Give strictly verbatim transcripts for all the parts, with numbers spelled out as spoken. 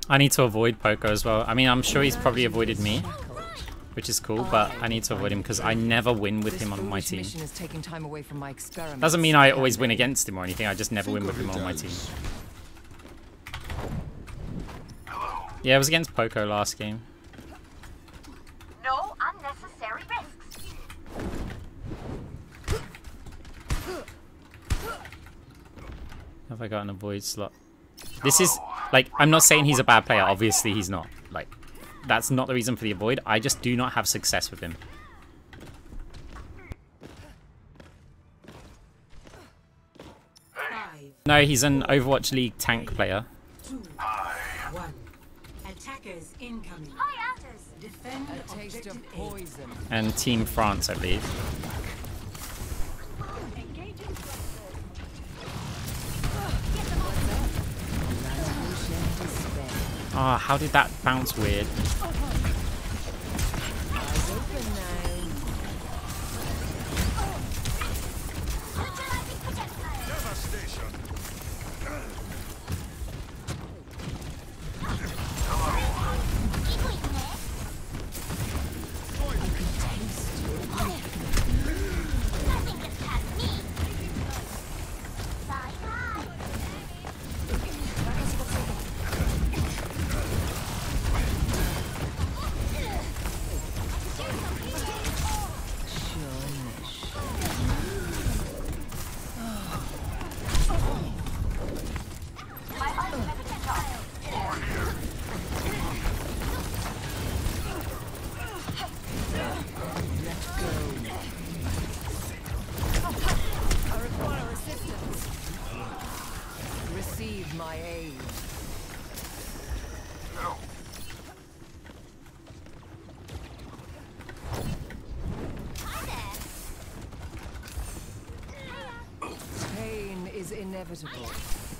I need to avoid Poco as well. I mean, I'm sure he's probably avoided me, which is cool, but I need to avoid him because I never win with him on my team. Doesn't mean I always win against him or anything, I just never win with him on my team. Yeah, it was against Poco last game. No unnecessary risks. Have I got an avoid slot? This is, like, I'm not saying he's a bad player, obviously he's not. Like, that's not the reason for the avoid, I just do not have success with him. No, he's an Overwatch League tank player. One. Attackers incoming. Defend A taste of poison. And Team France, I believe. Ah, oh, how did that bounce weird? Inevitable.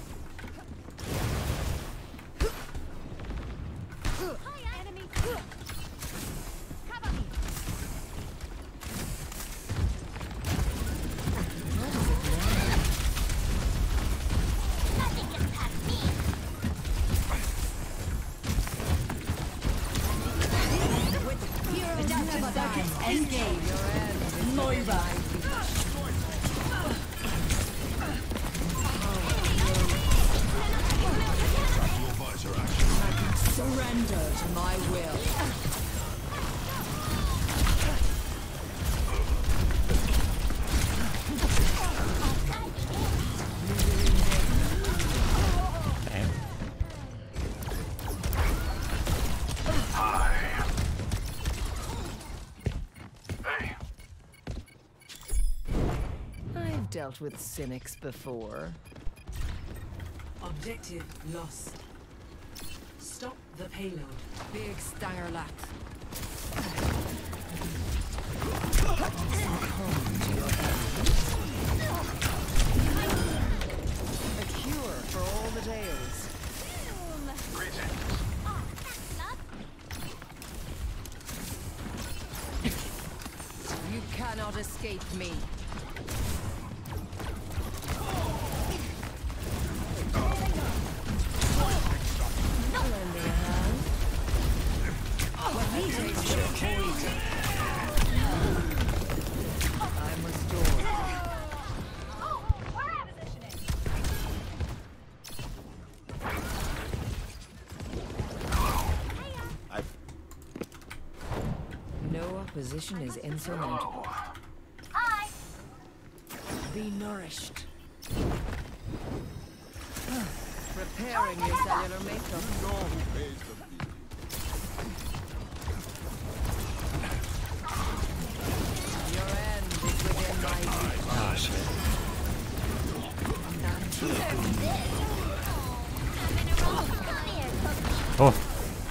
Dealt with cynics before. Objective lost. Stop the payload. Big Stangerlat. A cure for all the tales. You cannot escape me. Position is insurmountable. Hi. Be nourished. Repairing your cellular makeup. Your end is within my reach. Oh shit. Oh.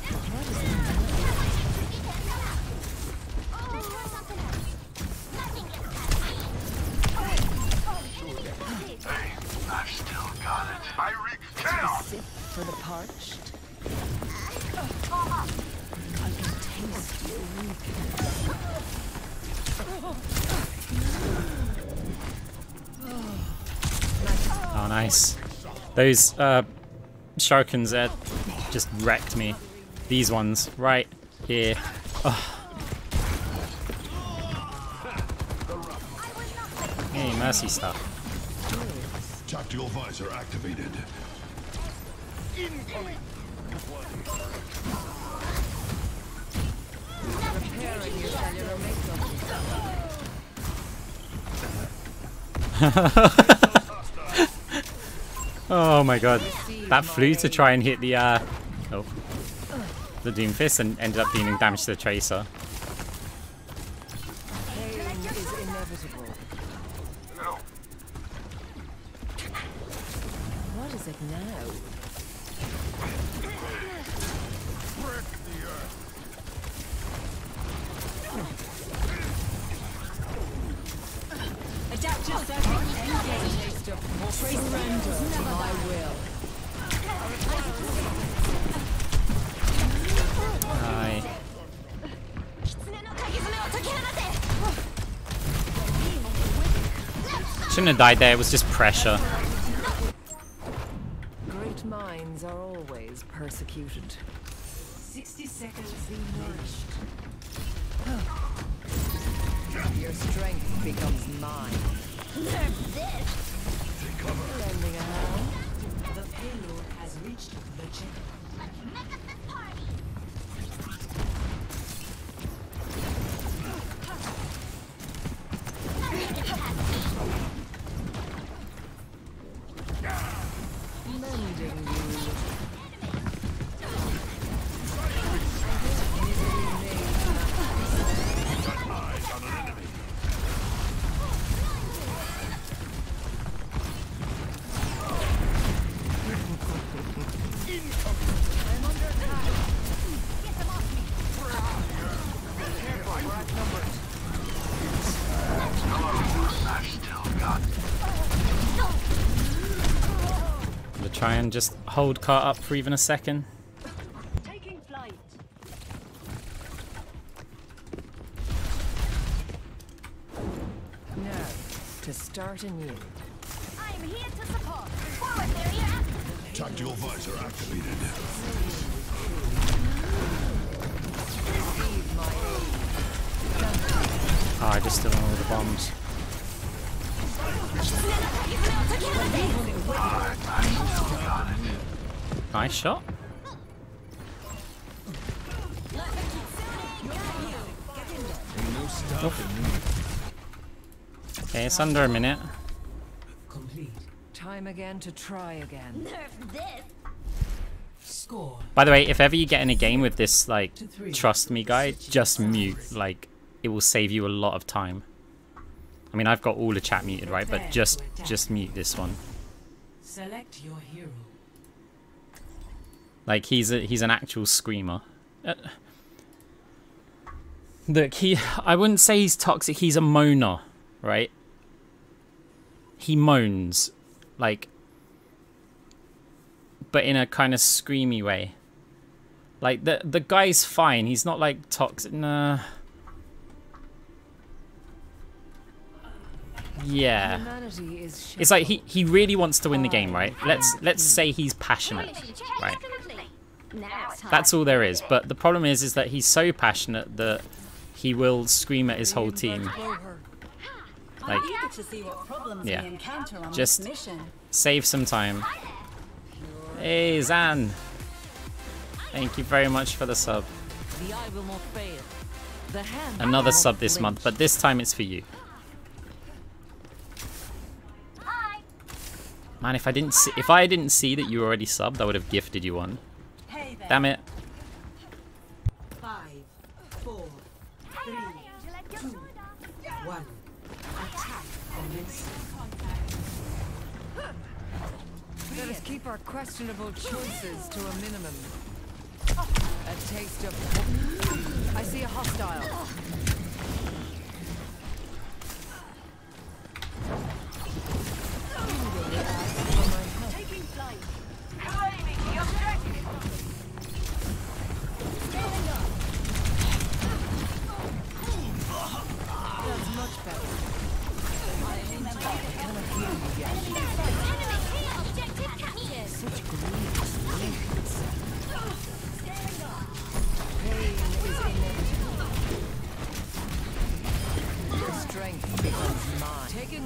For the parched. I can taste your weakness. Oh, nice. Those uh, Shurikens there just wrecked me. These ones, right here. Oh. Hey, mercy stuff. Tactical visor activated. Incoming. Repairing your cellular makeup. Oh my god. That flew to try and hit the uh oh the Doomfist and ended up dealing damage to the Tracer. Pain is inevitable. What is it now? Adapt yourself. Engage. Taste of surrender to my will. Hi. Shouldn't have died there, it was just pressure. Great minds are always persecuted. Sixty seconds remaining. Your strength becomes mine. Lending a hand. The payload has reached the checkpoint. Mending you. To try and just hold Car up for even a second. Taking flight. Now, to start anew. I'm here to support. Forward barrier activated. Tactical visor activated. Receive my aid. Oh, I just still on all the bombs. Nice shot. Okay, it's under a minute. Complete. Time again to try again. Nerf this. Score. By the way, if ever you get in a game with this, like, trust me guy, just mute. Like, it will save you a lot of time. I mean, I've got all the chat muted, right? But just, just mute this one. Select your hero. Like, he's a, he's an actual screamer. Uh, look, he, I wouldn't say he's toxic. He's a moaner, right? He moans, like, but in a kind of screamy way. Like, the the guy's fine. He's not like toxic. Nah. Yeah. Humanity is It's like he he really wants to win the game, right? Let's let's say he's passionate, right? Now it's time. That's all there is. But the problem is, is that he's so passionate that he will scream at his whole team. Like, Eager to see what problems yeah. we encounter on Just this mission. save some time. Hey, Zan. Thank you very much for the sub. The eye will not fail. The hand Another will sub not this month, flinch. but this time it's for you. Hi. Man, if I didn't see, if I didn't see that you were already subbed, I would have gifted you one. Hey there. Damn it. Five, four, three, two, one. Attack commence. Let us keep our questionable choices to a minimum. A taste of... I see a hostile. Taking flight. Claiming the objective. That's much better. Enemy objective captured. Such grievous links.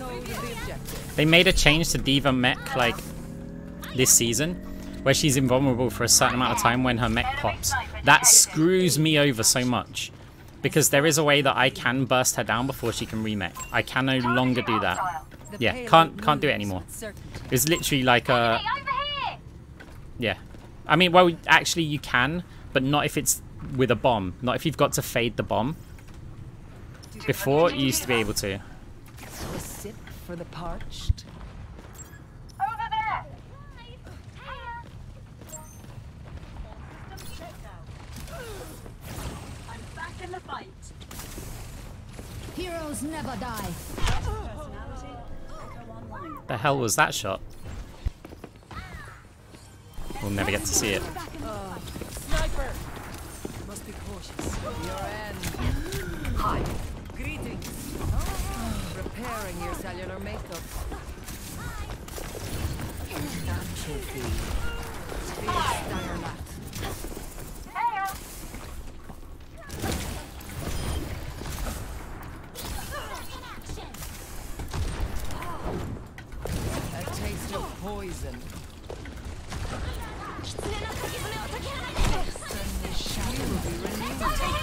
know the objective. They made a change to D.Va mech like this season, where she's invulnerable for a certain amount of time when her mech pops. That screws me over so much, because there is a way that I can burst her down before she can remech. I can no longer do that. Yeah, can't can't do it anymore. It's literally like a yeah. I mean, well, actually you can, but not if it's with a bomb. Not if you've got to fade the bomb. Before, you used to be able to. A sip for the parched. Over there. I'm back in the fight. Heroes never die. Personality, echo online. The hell was that shot? We'll never get to see it. Sniper! Must be cautious. Your end. Hi. Greetings. Repairing your cellular makeup. Atrophy. Space diorite. A taste of poison. You will be renewed.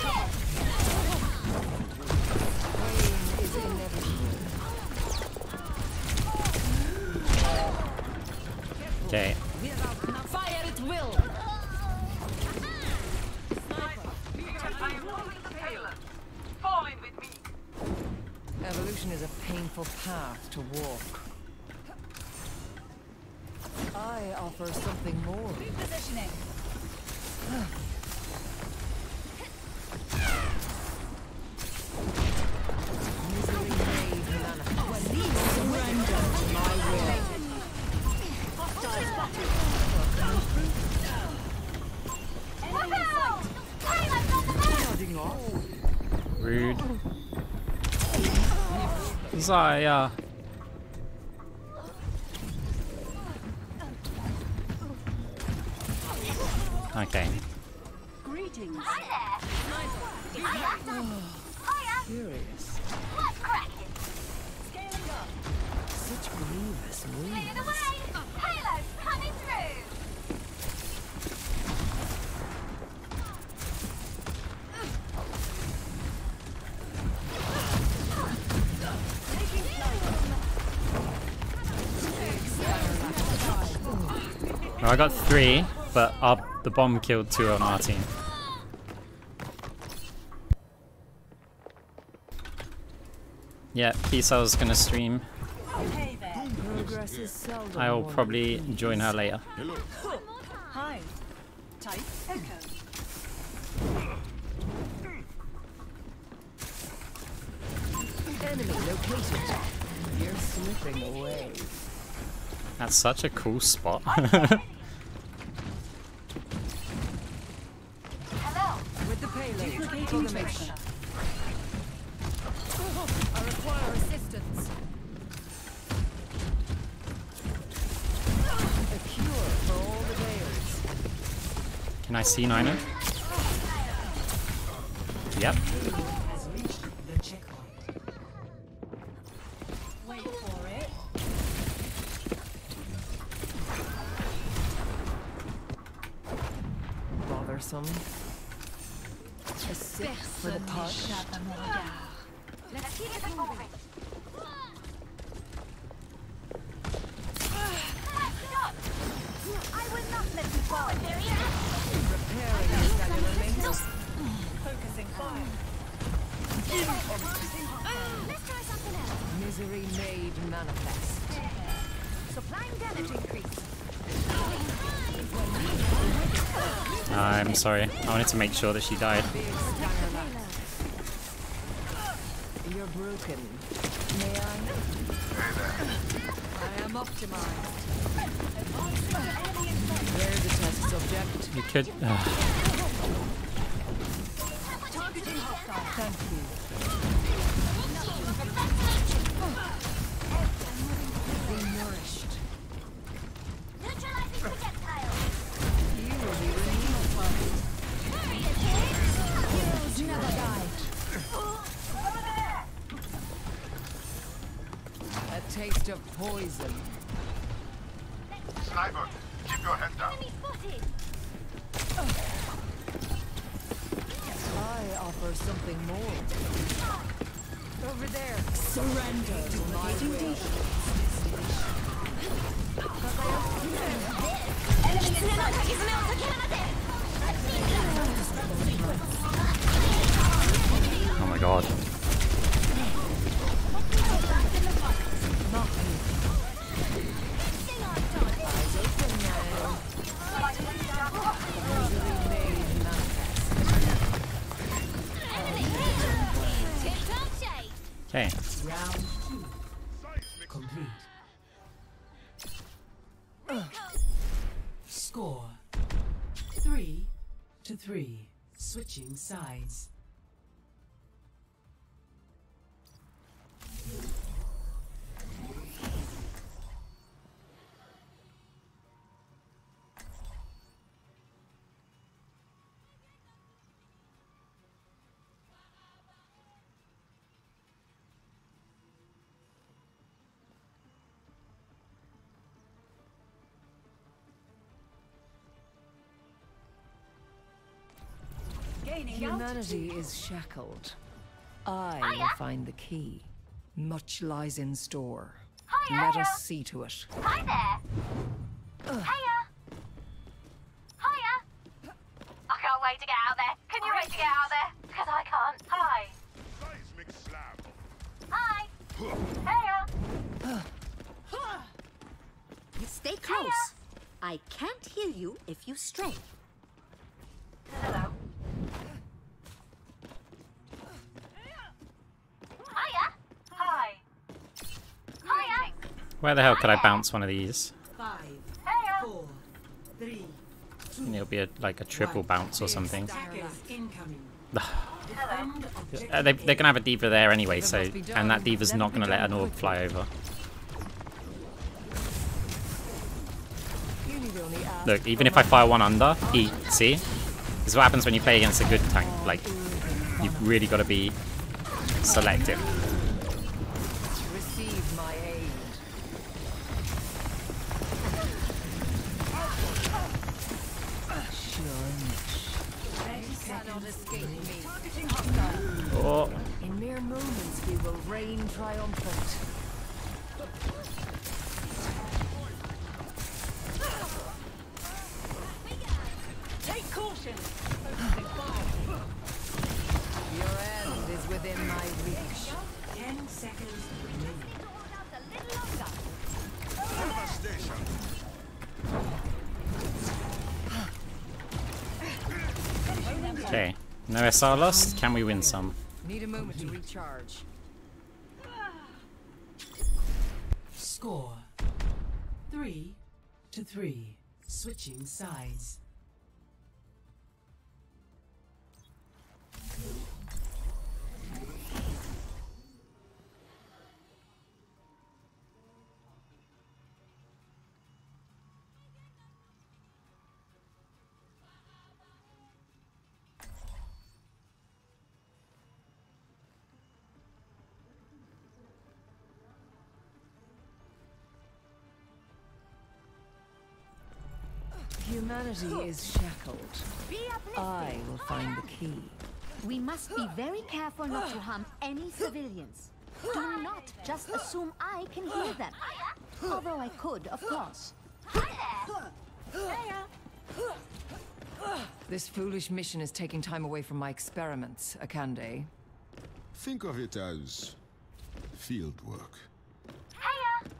Pain is inevitable. Okay. Fire at will. Evolution is a painful path to walk. I offer something more. Repositioning. Misery made manifest. Surrender to my will. Nodding off. Rude. Zaya. Okay. Greetings. Curious. Scaling up. Such grievous wounds. Halo coming through. Well, I got three, but our, the bomb killed two on our team. Yeah, P-Cell's gonna stream. Hey there. Progress is seldom I will one probably join her later. Hi. Type echo. enemy located. You're slipping away. That's such a cool spot. With the payload for the mission. I require assistance. A cure for all the layers. Can I see Nino? Yep. Has reached the checkpoint. Wait for it. Bothersome. A sip for the touch. Let's keep it moving. I will not let you fall. Repairing your cellular links. Focusing fire. Let's try something else. Misery made manifest. Supplying damage increase. I'm sorry. I wanted to make sure that she died. You're broken. May I? I am optimized. There's a test subject. You could. Uh, Thank you. Be nourished. Neutralizing projectile. You will be renewed. Heroes never die. A taste of poison. Sniper, keep your head down. Enemy spotted. I offer something more. Over there. Surrender to my will. Oh my god. Okay. Round two. Complete. Score. Three to three. Switching sides. Gaining Humanity is shackled. I will find the key. Much lies in store. Let us see to it. Hi there. Hiya. Hiya. I can't wait to get out there. Can you wait to get out there? Because I can't. Hi. Seismic slab. Hi. Hiya. Stay close. I can't hear you if you stray. Hello. Hiya. Hi. Hiya. Where the hell could I bounce one of these? Five, Hiya. four, three. And it'll be a, like a triple bounce or something. Attackers incoming. Defend objective. Uh, they, they're gonna have a diva there anyway, so and that diva's not gonna let an orb fly over. You need only ask Look, even for if I my- fire one under, he see, this is what happens when you play against a good tank. Like, you've really got to be selective. Receive my aid. You cannot escape me. Oh, In mere moments we will reign triumphant. Take caution. Your end is within my reach. Ten seconds remaining. okay. No S R lost. Can we win some? Need a moment to recharge. Score. Three to three. Switching sides. Humanity is shackled. I will find the key. We must be very careful not to harm any civilians. Do not just assume I can hear them. Although I could, of course. This foolish mission is taking time away from my experiments, Akande. Think of it as field work. Hiya.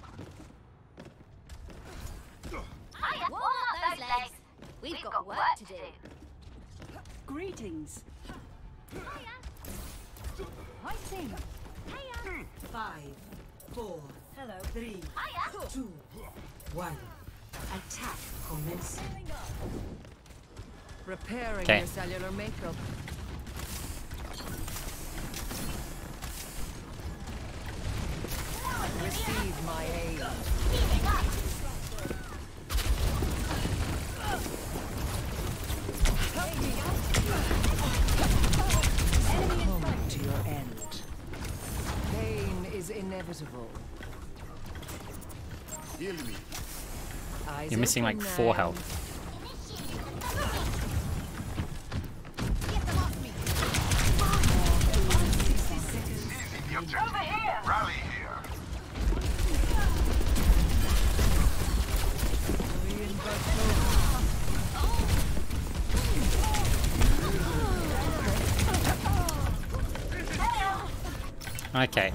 Hiya. Warm up those legs. We've got work to do. Greetings. Hiya. Hoisting. Hiya. Five, four, Hello. three, Hiya. two, one. Attack commencing. Repairing Okay. your cellular makeup. Receive my aid. Healing up. Come to your end. Pain is inevitable. Heal me. Eyes You're missing like open four now. health. Over here! Rally here. Okay.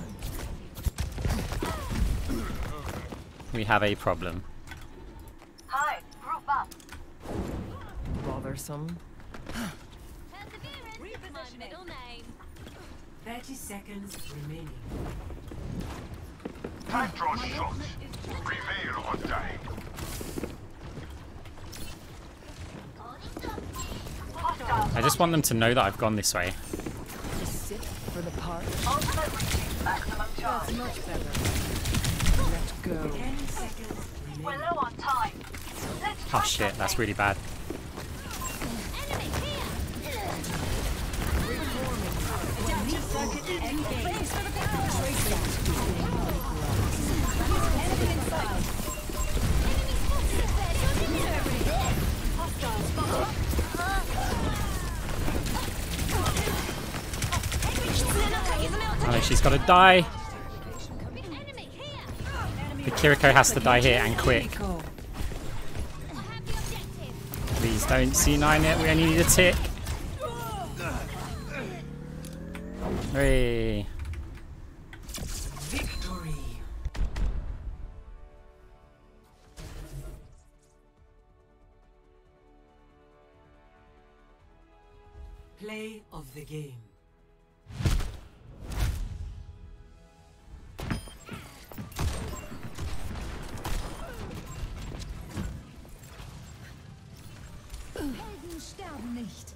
We have a problem. Hi, group up. Bothersome. Repositioning. Middle name. thirty seconds remaining. Time draws short. Prevail or die. I just want them to know that I've gone this way. Sit for the part. Ultimate reaching maximum charge. That's much better. Let go. ten seconds remaining. We're low on time. Let's try Oh shit, that's something. really bad. Oh, she's got to die. The Kiriko has to die here and quick. Please don't C nine it, we only need a tick. Hooray. Victory. Play of the game. Helden sterben nicht.